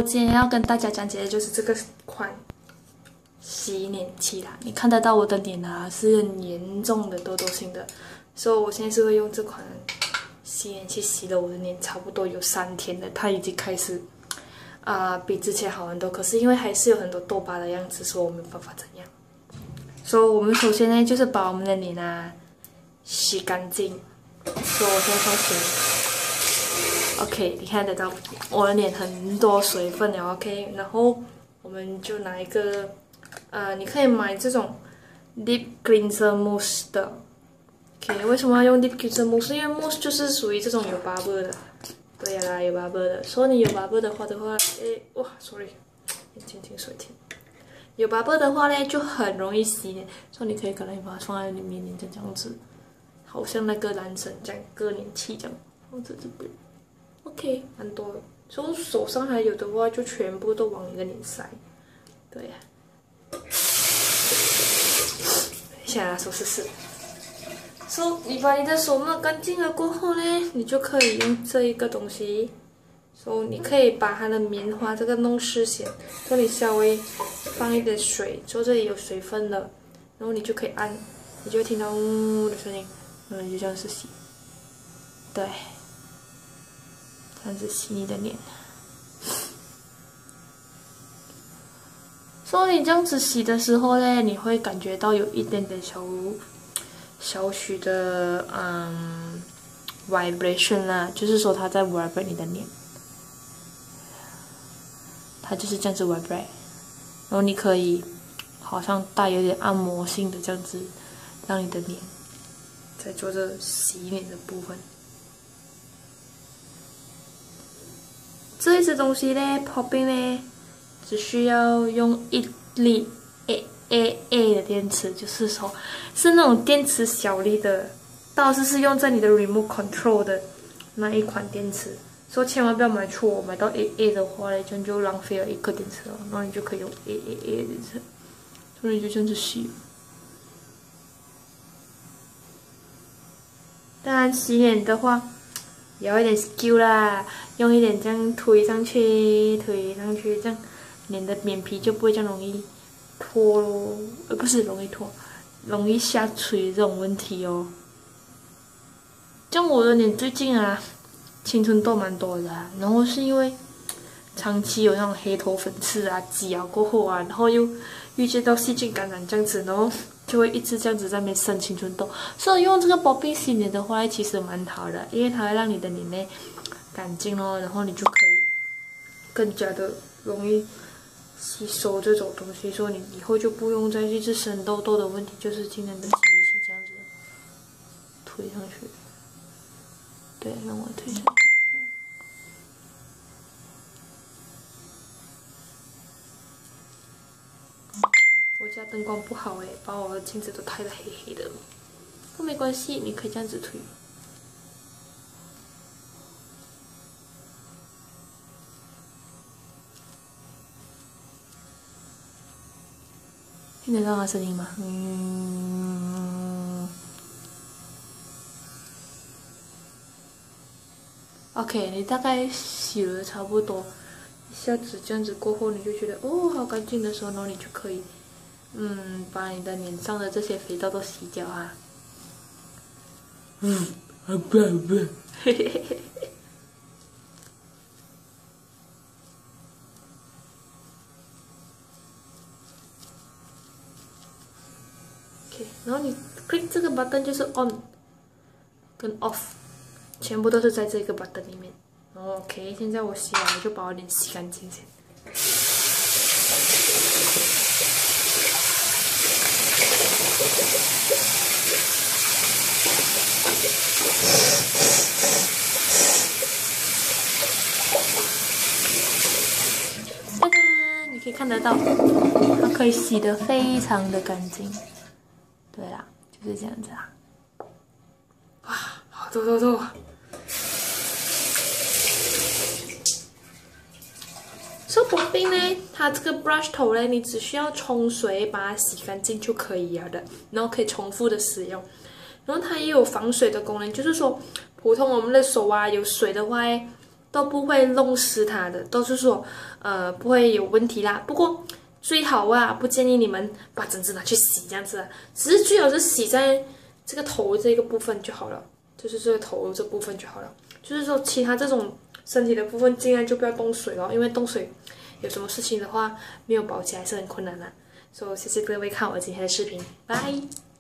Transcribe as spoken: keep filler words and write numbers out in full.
我今天要跟大家讲解的就是这个款洗脸器啦。你看得到我的脸啊，是很严重的痘痘型的，所以我现在是会用这款洗脸器洗了我的脸，差不多有三天了，它已经开始啊、呃、比之前好很多。可是因为还是有很多痘疤的样子，所以我没办法怎样。所以我们首先呢，就是把我们的脸啊洗干净。所以我现在开始。OK， 你看得到我的脸很多水分了 ，OK， 然后我们就拿一个，呃，你可以买这种 Deep Cleanser Mousse 的 ，OK， 为什么要用 Deep Cleanser Mousse？ 因为 Mousse 就是属于这种有 bubble 的，对呀啦，有 bubble 的，所以你有 bubble 的话的话，诶，哇 ，sorry， 眼睛进水停，有 bubble 的话呢，就很容易洗脸，所以你可以可能把它放在你面前这样子，好像那个男生这样割脸器这样，放在这边。OK， 蛮多的。所以手上还有的话，就全部都往你的脸塞。对呀、啊。现在拿手试试。so, 你把你的手弄干净了过后呢，你就可以用这一个东西。so, 你可以把它的棉花这个弄湿先，这里稍微放一点水，就这里有水分了，然后你就可以按，你就会听到呜的声音，然后你就这样子洗。对。这样子洗你的脸，所以你这样子洗的时候呢，你会感觉到有一点点小小许的嗯 vibration 啦，就是说它在 vibrate 你的脸，它就是这样子 vibrate， 然后你可以好像带有点按摩性的这样子，让你的脸在做这洗脸的部分。这一支东西呢 ，popping 呢，只需要用一粒 A A A 的电池，就是说是那种电池小粒的，倒是是用在你的 remote control 的那一款电池，所以千万不要买错，买到 A A 的话呢，这样就浪费了一颗电池了，然后你就可以用 A A A 的电池，所以你就这样子洗。当然洗脸的话。有一点 skill 啦，用一点这样推上去，推上去，这样脸的脸皮就不会这样容易脱咯，呃，不是容易脱，容易下垂这种问题哦。像我的脸最近啊，青春痘蛮多的、啊，然后是因为长期有那种黑头粉刺啊、挤咬过后啊，然后又遇见到细菌感染这样子，然后就会一直这样子在那边生青春痘。所以用这个宝贝洗脸的话，其实蛮好的，因为它会让你的脸呢干净哦，然后你就可以更加的容易吸收这种东西，所以你以后就不用再一直生痘痘的问题，就是尽量的洗一洗这样子推上去，对，让我推上去。我家灯光不好哎，把我的镜子都拍得黑黑的。不没关系，你可以这样子推。听得到它声音吗？嗯。OK， 你大概洗了差不多，一下子这样子过后，你就觉得哦好干净的时候，然后你就可以。嗯，把你的脸上的这些肥皂都洗掉啊！嗯，好棒好棒！嘿嘿嘿嘿。OK， 然后你 click 这个 button 就是 on 跟 off， 全部都是在这个 button 里面。然后 OK， 现在我洗完了，就把我脸洗干净先。哒哒，你可以看得到，它可以洗得非常的干净。对啦，就是这样子啊。哇，好多痘痘啊！手宝贝呢，它这个 brush 头呢，你只需要冲水把它洗干净就可以了的，然后可以重复的使用。然后它也有防水的功能，就是说，普通我们的手啊有水的话， 都不会弄湿它的，都是说呃不会有问题啦。不过最好啊，不建议你们把整只拿去洗这样子啊，只是最好是洗在这个头这个部分就好了，就是这个头这部分就好了。就是说其他这种身体的部分尽量就不要动水咯，因为动水有什么事情的话没有保起来是很困难的。所以谢谢各位看我今天的视频，拜。